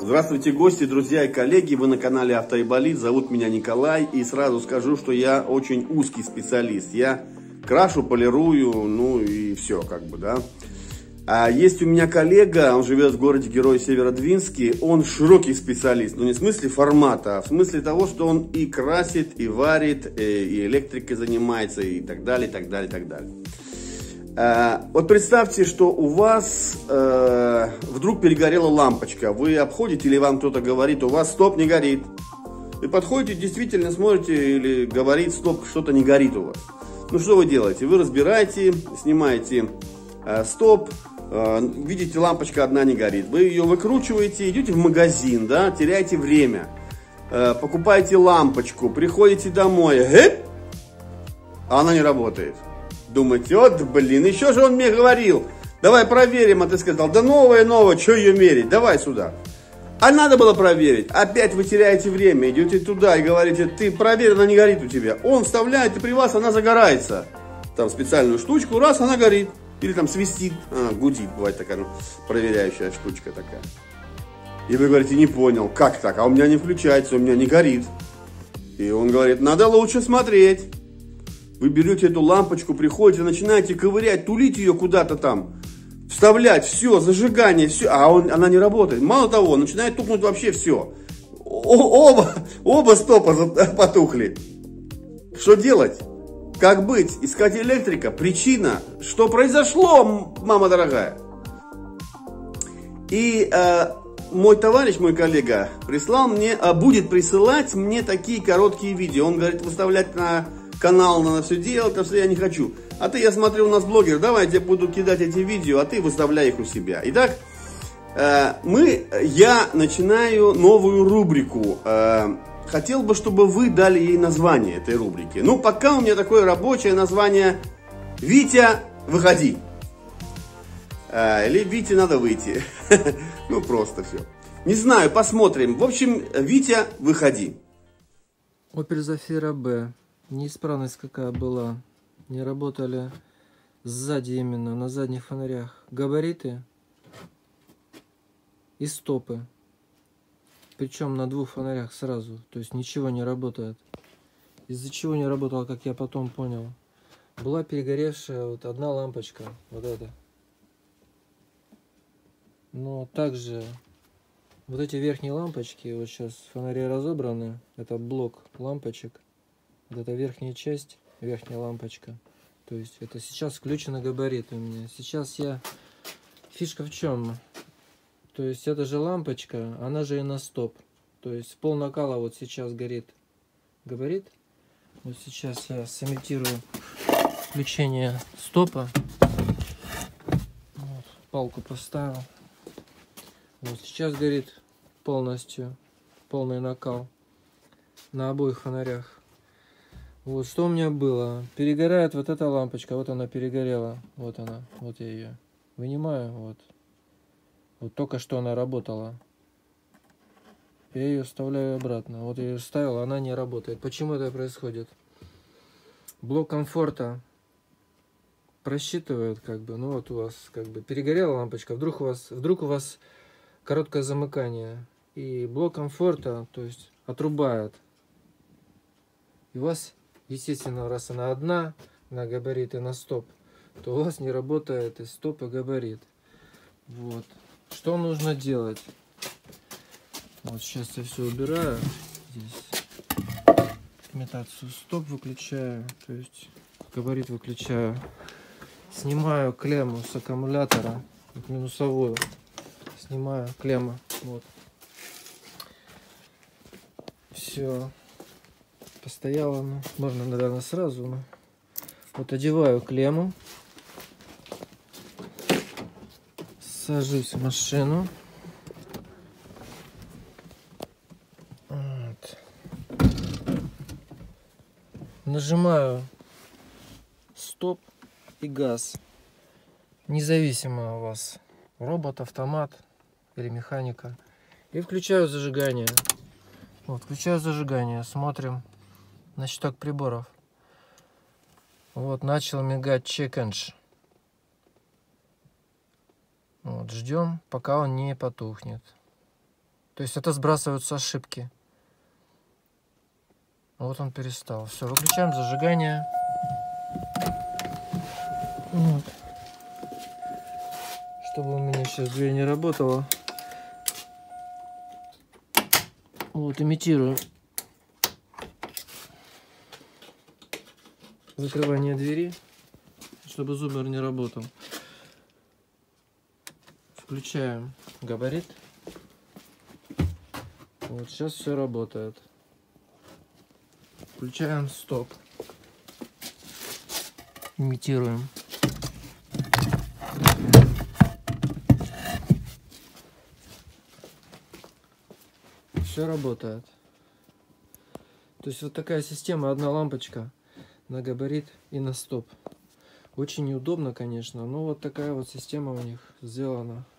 Здравствуйте, гости, друзья и коллеги, вы на канале Автоайболит, зовут меня Николай, и сразу скажу, что я очень узкий специалист, я крашу, полирую, ну и все, как бы, да. А есть у меня коллега, он живет в городе Герой Северодвинске, он широкий специалист, но не в смысле формата, а в смысле того, что он и красит, и варит, и электрикой занимается, и так далее, и так далее, и так далее. Вот представьте, что у вас вдруг перегорела лампочка, вы обходите или вам кто-то говорит, у вас стоп, не горит. Вы подходите, действительно смотрите или говорит, стоп, что-то не горит у вас. Ну что вы делаете? Вы разбираете, снимаете стоп, видите, лампочка одна не горит. Вы ее выкручиваете, идете в магазин, да, теряете время, покупаете лампочку, приходите домой, а она не работает. Думаете, вот блин, еще же он мне говорил, давай проверим, а ты сказал, да новая, что ее мерить, давай сюда. А надо было проверить, опять вы теряете время, идете туда и говорите, ты проверь, она не горит у тебя. Он вставляет, и при вас она загорается. Там специальную штучку, раз, она горит. Или там свистит, гудит, бывает такая проверяющая штучка такая. И вы говорите, не понял, как так, а у меня не включается, у меня не горит. И он говорит, надо лучше смотреть. Вы берете эту лампочку, приходите, начинаете ковырять, тулить ее куда-то там, вставлять, все, зажигание, все, а она не работает. Мало того, начинает тухнуть вообще все. Оба стопа потухли. Что делать? Как быть? Искать электрика? Причина? Что произошло, мама дорогая? И мой товарищ, мой коллега, прислал мне, будет присылать мне такие короткие видео. Он говорит, выставлять на канал надо все делать, а что я не хочу. А ты, я смотрю, у нас блогер, давай я тебе буду кидать эти видео, а ты выставляй их у себя. Итак, я начинаю новую рубрику. Хотел бы, чтобы вы дали ей название этой рубрики. Ну, пока у меня такое рабочее название «Витя, выходи». Или «Вите, надо выйти». Ну, просто все. Не знаю, посмотрим. В общем, «Витя, выходи». Opel Zafira B. Неисправность какая была. Не работали сзади именно, на задних фонарях. Габариты и стопы. Причем на двух фонарях сразу. То есть ничего не работает. Из-за чего не работало, как я потом понял. Была перегоревшая вот одна лампочка. Вот эта. Но также вот эти верхние лампочки, вот сейчас фонари разобраны. Это блок лампочек. Вот эта верхняя часть, верхняя лампочка. То есть это сейчас включены габариты у меня. Сейчас фишка в чем? То есть эта же лампочка, она же и на стоп. То есть пол накала вот сейчас горит габарит. Вот сейчас я сымитирую включение стопа. Вот, палку поставил. Вот сейчас горит полностью, полный накал на обоих фонарях. Вот что у меня было. Перегорает вот эта лампочка. Вот она перегорела. Вот она. Вот я ее вынимаю. Вот. Вот только что она работала. Я ее вставляю обратно. Вот я ее вставил, она не работает. Почему это происходит? Блок комфорта просчитывает, как бы. Ну вот у вас как бы перегорела лампочка. Вдруг у вас короткое замыкание. И блок комфорта, то есть, отрубает. И у вас, естественно, раз она одна, на габарит и на стоп, то у вас не работает и стоп, и габарит. Вот. Что нужно делать? Вот сейчас я все убираю. Здесь имитацию стоп выключаю, то есть габарит выключаю. Снимаю клемму с аккумулятора, минусовую. Снимаю клемму. Вот. Все. Постояла, ну, можно, наверное, сразу. Но... Вот одеваю клемму. Сажусь в машину. Вот. Нажимаю стоп и газ. Независимо у вас робот, автомат или механика. И включаю зажигание. Вот, включаю зажигание. Смотрим на щиток приборов. Вот, начал мигать чек-эндж. Вот, ждем, пока он не потухнет. То То есть это сбрасываются ошибки. Вот он перестал. Все, выключаем зажигание. Вот. Чтобы у меня сейчас дверь не работала. Вот, имитирую закрывание двери, чтобы зуммер не работал. Включаем габарит. Вот сейчас все работает. Включаем стоп. Имитируем. Все работает. То есть вот такая система, одна лампочка на габарит и на стоп. Очень неудобно, конечно, но вот такая вот система у них сделана.